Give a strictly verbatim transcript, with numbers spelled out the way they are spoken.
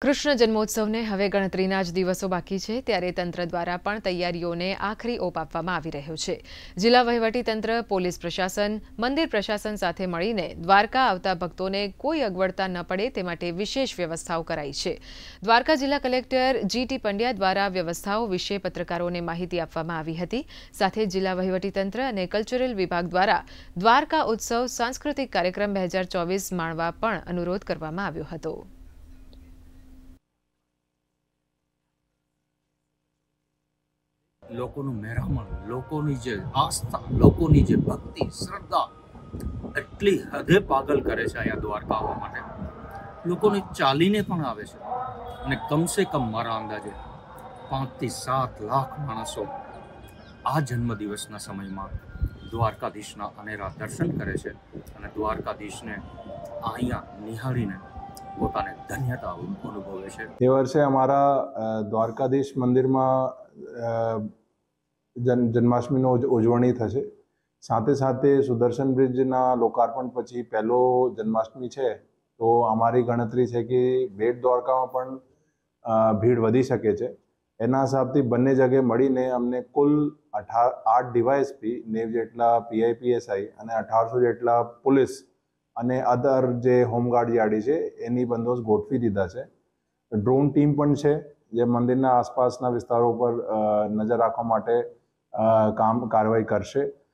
કૃષ્ણ જન્મોત્સવને હવે ગણતરીના જ દિવસો બાકી છે, ત્યારે તંત્ર દ્વારા પણ તૈયારીઓને આખરી ઓપ આપવામાં આવી રહ્યો છે। જિલ્લા વહીવટીતંત્ર, પોલીસ પ્રશાસન, મંદિર પ્રશાસન સાથે મળીને દ્વારકા આવતા ભક્તોને કોઈ અગવડતા ન પડે તે માટે વિશેષ વ્યવસ્થાઓ કરાઈ છે। દ્વારકા જિલ્લા કલેક્ટર જી ટી પંડ્યા દ્વારા વ્યવસ્થાઓ વિશે પત્રકારોને માહિતી આપવામાં આવી હતી। સાથે જિલ્લા વહીવટીતંત્ર અને કલ્ચરલ વિભાગ દ્વારા દ્વારકા ઉત્સવ સાંસ્કૃતિક કાર્યક્રમ બે હજાર ચોવીસ માણવા પણ અનુરોધ કરવામાં આવ્યો હતો। લોકોનું મહેરામણ, લોકોની જે આસ્થા, લોકોની જે ભક્તિ, શ્રદ્ધા એટલી હદે પાગલ કરે છે અહીંયા દ્વારકા આવવા માટે। લોકોને ચાલીને પણ આવે છે અને કમસે કમ મારા અંદાજે પાંચથી સાત લાખ માણસો આ જન્મદિવસના સમયમાં દ્વારકાધીશના અનેરા દર્શન કરે છે અને દ્વારકાધીશને અહીંયા નિહાળીને પોતાને ધન્યતા અનુભવે છે। એ વર્ષે અમારા દ્વારકાધીશ મંદિરમાં જન જન્માષ્ટમીનો ઉજવણી થશે। સાથે સાથે સુદર્શન બ્રિજના લોકાર્પણ પછી પહેલો જન્માષ્ટમી છે, તો અમારી ગણતરી છે કે બેટ દ્વારકામાં પણ ભીડ વધી શકે છે। એના હિસાબથી બંને જગ્યાએ મળીને અમને કુલ અઢાર આઠ ડીવાયએસપી, નેવ જેટલા પીઆઈપીએસઆઈ અને અઢારસો જેટલા પોલીસ અને અધર જે હોમગાર્ડ યાર્ડી છે એની બંદોબસ્ત ગોઠવી દીધા છે। ડ્રોન ટીમ પણ છે જે મંદિરના આસપાસના વિસ્તારો પર નજર રાખવા માટે કામ કાર્યવાહી કરશે।